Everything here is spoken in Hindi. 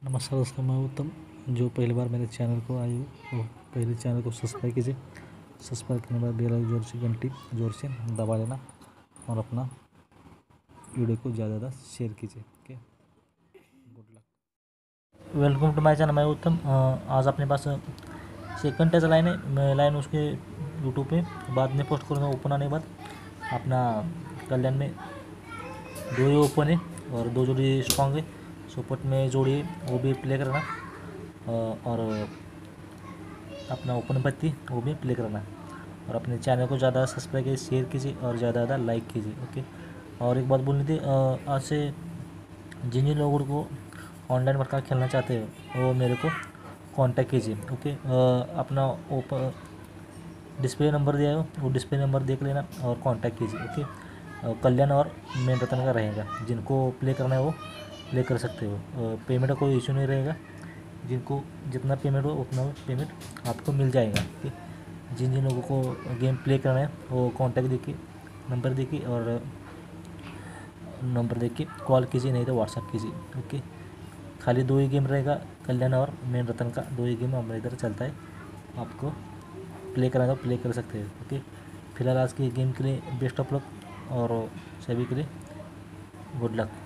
नमस्कार दोस्तों, मैं उत्तम। जो पहली बार मेरे चैनल को आए हो वो पहले चैनल को सब्सक्राइब कीजिए। सब्सक्राइब करने के बाद बेल आइकन घंटी जोर से दबा लेना और अपना वीडियो को ज़्यादा ज़्यादा शेयर कीजिए। Okay, good luck. Welcome to my channel, मैं उत्तम। आज अपने पास सेकंड टेस्ट लाइन है। मैं लाइन उसके यूट्यूब पे बाद में पोस्ट करूँगा। ओपन आने के बाद अपना कल्याण में दो ही ओपन है और दो जोड़ी स्ट्रॉन्ग है। सपोर्ट में जोड़ी है वो भी प्ले करना, और अपना ओपन पत्ती वो भी प्ले करना। और अपने चैनल को ज़्यादा सब्सक्राइब कीजिए, शेयर कीजिए और ज़्यादा ज़्यादा लाइक कीजिए। ओके। और एक बात बोलनी थी, आज से जिन जिन लोगों को ऑनलाइन वर्कआउट खेलना चाहते हो वो मेरे को कांटेक्ट कीजिए। ओके। अपना ओपन डिस्प्ले नंबर दिया है वो डिस्प्ले नंबर देख लेना और कांटेक्ट कीजिए। ओके। कल्याण और मेन रतन का रहेगा, जिनको प्ले करना है वो प्ले कर सकते हो। पेमेंट का कोई इशू नहीं रहेगा। जिनको जितना पेमेंट हो उतना पेमेंट आपको मिल जाएगा। ओके। जिन जिन लोगों को गेम प्ले करना है वो कांटेक्ट देखिए, नंबर देखिए और नंबर देख के कॉल कीजिए, नहीं तो व्हाट्सअप कीजिए। ओके। खाली दो ही गेम रहेगा, कल्याण और मेन रतन का दो ही गेम हमारे इधर चलता है। आपको प्ले करना तो प्ले कर सकते हैं। ओके। फिलहाल आज की गेम के लिए बेस्ट ऑफ लक और सभी के लिए गुड लक।